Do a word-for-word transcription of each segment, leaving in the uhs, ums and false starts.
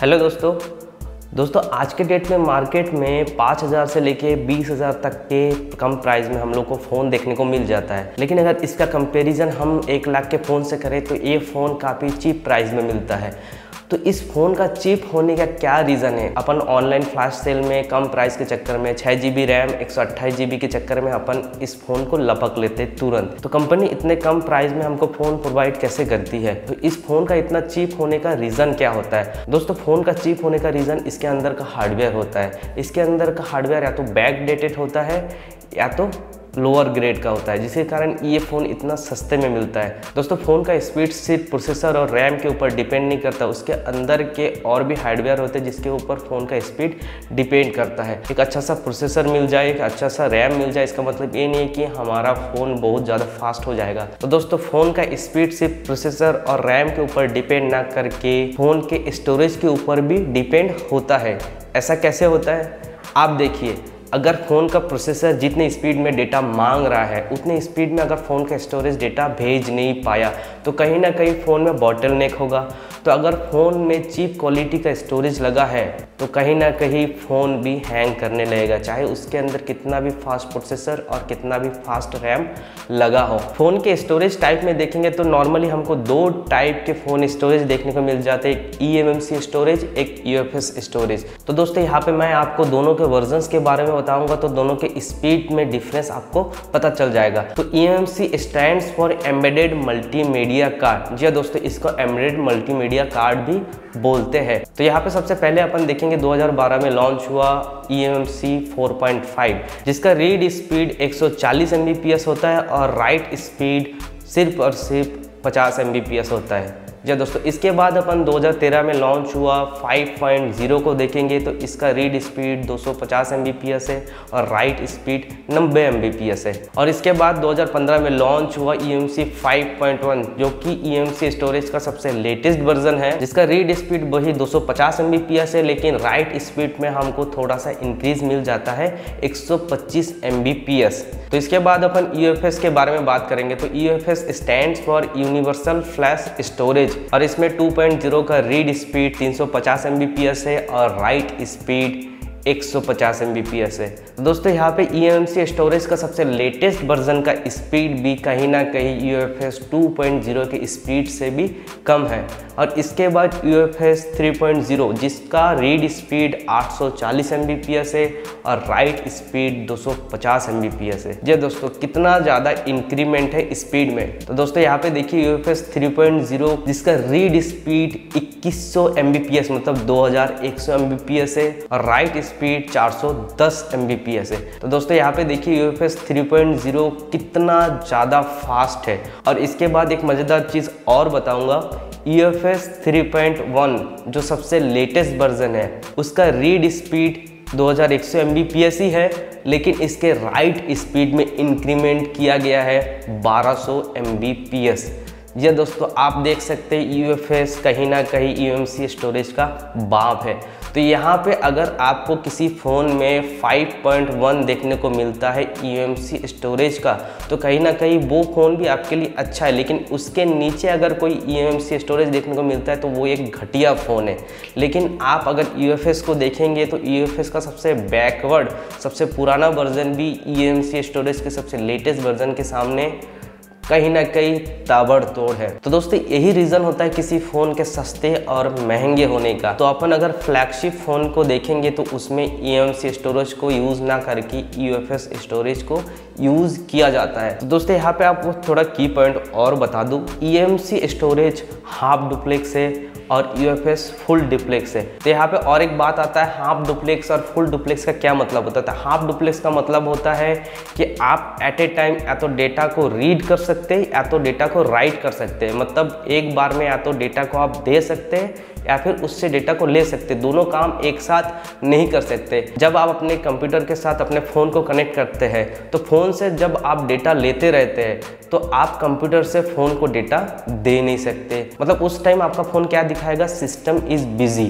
Hello दोस्तों दोस्तों आज के डेट में मार्केट में पाँच हज़ार से लेके बीस हज़ार तक के कम प्राइस में हम लोग को फ़ोन देखने को मिल जाता है। लेकिन अगर इसका कंपैरिजन हम एक लाख के फ़ोन से करें तो ये फ़ोन काफ़ी चीप प्राइस में मिलता है। तो इस फ़ोन का चीप होने का क्या रीज़न है? अपन ऑनलाइन फ्लैश सेल में कम प्राइस के चक्कर में छः जी बी रैम एक सौ अट्ठाईस जी बी के चक्कर में अपन इस फ़ोन को लपक लेते तुरंत। तो कंपनी इतने कम प्राइस में हमको फ़ोन प्रोवाइड कैसे करती है? तो इस फ़ोन का इतना चीप होने का रीज़न क्या होता है? दोस्तों फ़ोन का चीप होने का रीज़न इसके अंदर का हार्डवेयर होता है। इसके अंदर का हार्डवेयर या तो बैक डेटेड होता है या तो लोअर ग्रेड का होता है, जिसके कारण ये फ़ोन इतना सस्ते में मिलता है। दोस्तों फ़ोन का स्पीड सिर्फ प्रोसेसर और रैम के ऊपर डिपेंड नहीं करता, उसके अंदर के और भी हार्डवेयर होते हैं जिसके ऊपर फ़ोन का स्पीड डिपेंड करता है। एक अच्छा सा प्रोसेसर मिल जाए, एक अच्छा सा रैम मिल जाए, इसका मतलब ये नहीं है कि हमारा फ़ोन बहुत ज़्यादा फास्ट हो जाएगा। तो दोस्तों फ़ोन का स्पीड सिर्फ प्रोसेसर और रैम के ऊपर डिपेंड ना करके फ़ोन के स्टोरेज के ऊपर भी डिपेंड होता है। ऐसा कैसे होता है आप देखिए। अगर फ़ोन का प्रोसेसर जितने स्पीड में डेटा मांग रहा है उतने स्पीड में अगर फ़ोन का स्टोरेज डेटा भेज नहीं पाया तो कहीं ना कहीं फ़ोन में बॉटल नेक होगा। तो अगर फ़ोन में चीप क्वालिटी का स्टोरेज लगा है तो कहीं ना कहीं फ़ोन भी हैंग करने लगेगा, चाहे उसके अंदर कितना भी फास्ट प्रोसेसर और कितना भी फास्ट रैम लगा हो। फ़ोन के स्टोरेज टाइप में देखेंगे तो नॉर्मली हमको दो टाइप के फ़ोन स्टोरेज देखने को मिल जाते हैं, एक E M M C storage, एक यू एफ एस स्टोरेज। तो दोस्तों यहाँ पे मैं आपको दोनों के वर्जन्स के बारे में बताऊंगा तो दोनों के स्पीड में डिफरेंस आपको पता चल जाएगा। तो E M M C stands for embedded multimedia card. जी हाँ दोस्तों, इसको एम्बेडेड मल्टीमीडिया कार्ड भी बोलते हैं। तो यहाँ पे सबसे पहले अपन देखेंगे दो हज़ार बारह में लॉन्च हुआ E M M C four point five, जिसका रीड स्पीड एक सौ चालीस एम बी पी एस होता है और राइट स्पीड सिर्फ और सिर्फ पचास एम बी पी एस होता है। जी दोस्तों, इसके बाद अपन दो हज़ार तेरह में लॉन्च हुआ फाइव पॉइंट ज़ीरो को देखेंगे तो इसका रीड स्पीड दो सौ पचास एम बी पी एस है और राइट स्पीड नब्बे एम बी पी एस है। और इसके बाद दो हज़ार पंद्रह में लॉन्च हुआ E M M C five point one, जो कि E M M C storage का सबसे लेटेस्ट वर्जन है, जिसका रीड स्पीड वही दो सौ पचास एम बी पी एस है, लेकिन राइट स्पीड में हमको थोड़ा सा इंक्रीज मिल जाता है एक सौ पच्चीस एम बी पी एस। तो इसके बाद अपन यू एफ एस के बारे में बात करेंगे। तो U F S stands for universal flash storage और इसमें टू पॉइंट ज़ीरो का रीड स्पीड तीन सौ पचास एम बी पी एस है और राइट स्पीड एक सौ पचास एम बी पी एस है। तो दोस्तों यहाँ पे E M M C storage का सबसे लेटेस्ट वर्जन का स्पीड भी कहीं ना कहीं U F S two point zero के स्पीड से भी कम है। और इसके बाद U F S three point zero, जिसका रीड स्पीड आठ सौ चालीस एम बी पी एस है और राइट स्पीड दो सौ पचास एम बी पी एस है। जी दोस्तों, कितना ज़्यादा इंक्रीमेंट है स्पीड में। तो दोस्तों यहाँ पे देखिए U F S three point zero, जिसका रीड स्पीड इक्कीस सौ एम बी पी एस मतलब दो हज़ार एक सौ एम बी पी एस है और राइट स्पीड चार सौ दस एम बी पी एस है। तो दोस्तों यहाँ पे देखिए U F S three point zero कितना ज़्यादा फास्ट है। और इसके बाद एक मज़ेदार चीज़ और बताऊंगा, U F S three point one जो सबसे लेटेस्ट वर्जन है उसका रीड स्पीड दो हज़ार एक सौ एम बी पी एस ही है, लेकिन इसके राइट स्पीड में इंक्रीमेंट किया गया है बारह सौ एम बी पी एस। ये दोस्तों आप देख सकते हैं यू एफ एस कहीं ना कहीं E M M C storage का बाप है। तो यहाँ पे अगर आपको किसी फ़ोन में फाइव पॉइंट वन देखने को मिलता है E M M C storage का तो कहीं ना कहीं वो फ़ोन भी आपके लिए अच्छा है, लेकिन उसके नीचे अगर कोई E M M C storage देखने को मिलता है तो वो एक घटिया फ़ोन है। लेकिन आप अगर यू एफ एस को देखेंगे तो यू एफ एस का सबसे बैकवर्ड सबसे पुराना वर्जन भी E M M C storage के सबसे लेटेस्ट वर्जन के सामने कहीं ना कहीं ताबड़तोड़ है। तो दोस्तों यही रीज़न होता है किसी फ़ोन के सस्ते और महंगे होने का। तो अपन अगर फ्लैगशिप फ़ोन को देखेंगे तो उसमें E M M C storage को यूज़ ना करके यू एफ एस स्टोरेज को यूज़ किया जाता है। तो दोस्तों यहाँ पे आपको थोड़ा की पॉइंट और बता दूँ, E M M C storage half duplex है और U F S full duplex है। तो यहाँ पे और एक बात आता है, हाफ डुप्लेक्स और फुल डुप्लेक्स का क्या मतलब होता है? हाफ डुप्लेक्स का मतलब होता है कि आप एट ए टाइम या तो डेटा को रीड कर सकते हैं या तो डेटा को राइट कर सकते हैं। मतलब एक बार में या तो डेटा को आप दे सकते हैं या फिर उससे डेटा को ले सकते, दोनों काम एक साथ नहीं कर सकते। जब आप अपने कंप्यूटर के साथ अपने फ़ोन को कनेक्ट करते हैं तो फ़ोन से जब आप डेटा लेते रहते हैं तो आप कंप्यूटर से फ़ोन को डेटा दे नहीं सकते। मतलब उस टाइम आपका फ़ोन क्या दिखाएगा, सिस्टम इज़ बिजी।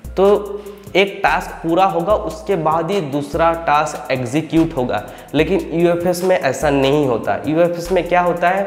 तो एक टास्क पूरा होगा उसके बाद ही दूसरा टास्क एग्जीक्यूट होगा। लेकिन यू एफ एस में ऐसा नहीं होता। यू एफ एस में क्या होता है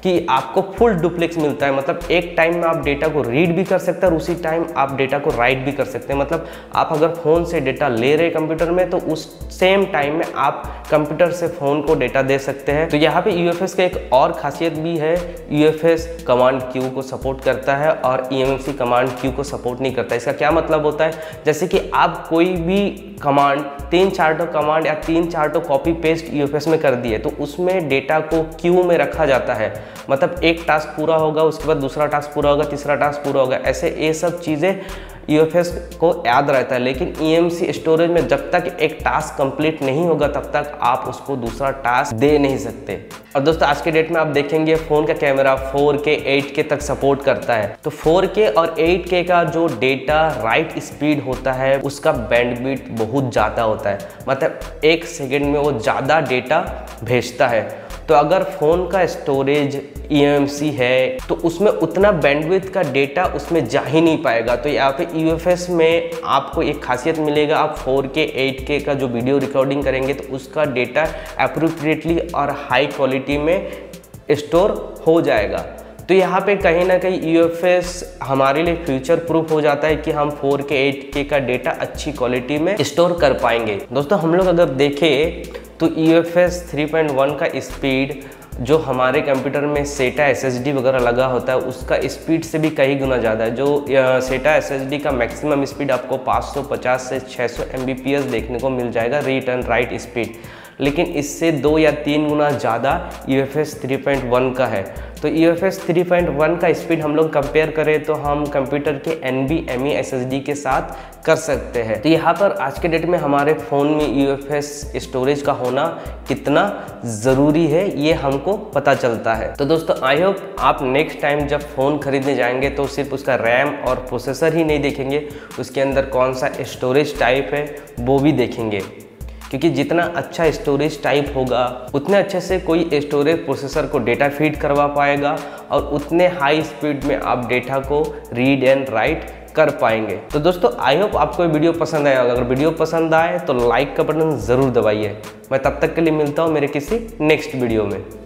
कि आपको फुल डुप्लेक्स मिलता है, मतलब एक टाइम में आप डेटा को रीड भी कर सकते हैं और उसी टाइम आप डेटा को राइट भी कर सकते हैं। मतलब आप अगर फ़ोन से डेटा ले रहे कंप्यूटर में तो उस सेम टाइम में आप कंप्यूटर से फ़ोन को डेटा दे सकते हैं। तो यहाँ पे यू एफ एस का एक और खासियत भी है, U F S command queue को सपोर्ट करता है और E M M C command queue को सपोर्ट नहीं करता है। इसका क्या मतलब होता है, जैसे कि आप कोई भी कमांड तीन चार टो कमांड या तीन चार टो copy paste U F S में कर दिए तो उसमें डेटा को क्यू में रखा जाता है। मतलब एक टास्क पूरा होगा, उसके बाद दूसरा टास्क पूरा होगा, तीसरा टास्क पूरा होगा, ऐसे ये सब चीज़ें यू एफ एस को याद रहता है। लेकिन ई एम सी स्टोरेज में जब तक एक टास्क कंप्लीट नहीं होगा तब तक आप उसको दूसरा टास्क दे नहीं सकते। और दोस्तों आज के डेट में आप देखेंगे फ़ोन का कैमरा फोर के एट के तक सपोर्ट करता है। तो फोर के और एट के का जो डेटा राइट स्पीड होता है उसका बैंडविड्थ बहुत ज़्यादा होता है, मतलब एक सेकेंड में वो ज़्यादा डेटा भेजता है। तो अगर फ़ोन का storage E M M C है तो उसमें उतना बैंडविड्थ का डेटा उसमें जा ही नहीं पाएगा। तो यहाँ पे यू एफ एस में आपको एक खासियत मिलेगा, आप फोर के एट के का जो वीडियो रिकॉर्डिंग करेंगे तो उसका डेटा अप्रोप्रिएटली और हाई क्वालिटी में स्टोर हो जाएगा। तो यहाँ पे कहीं ना कहीं यू एफ एस हमारे लिए फ्यूचर प्रूफ हो जाता है कि हम फोर के एट के का डेटा अच्छी क्वालिटी में स्टोर कर पाएंगे। दोस्तों हम लोग अगर देखें तो U F S three point one का स्पीड जो हमारे कंप्यूटर में सेटा एस एस डी वगैरह लगा होता है उसका स्पीड से भी कई गुना ज़्यादा है। जो सेटा एस एस डी का मैक्सिमम स्पीड आपको पाँच सौ पचास से छह सौ एम बी पी एस देखने को मिल जाएगा रीड एंड राइट स्पीड, लेकिन इससे दो या तीन गुना ज़्यादा U F S three point one का है। तो U F S three point one का स्पीड हम लोग कंपेयर करें तो हम कंप्यूटर के N V M E S S D के साथ कर सकते हैं। तो यहाँ पर आज के डेट में हमारे फ़ोन में यू एफ एस स्टोरेज का होना कितना ज़रूरी है ये हमको पता चलता है। तो दोस्तों आई होप आप नेक्स्ट टाइम जब फ़ोन खरीदने जाएंगे तो सिर्फ उसका रैम और प्रोसेसर ही नहीं देखेंगे, उसके अंदर कौन सा स्टोरेज टाइप है वो भी देखेंगे, क्योंकि जितना अच्छा स्टोरेज टाइप होगा उतने अच्छे से कोई स्टोरेज प्रोसेसर को डेटा फीड करवा पाएगा और उतने हाई स्पीड में आप डेटा को रीड एंड राइट कर पाएंगे। तो दोस्तों आई होप आपको ये वीडियो पसंद आया होगा। अगर वीडियो पसंद आए तो लाइक का बटन ज़रूर दबाइए। मैं तब तक के लिए मिलता हूँ मेरे किसी नेक्स्ट वीडियो में।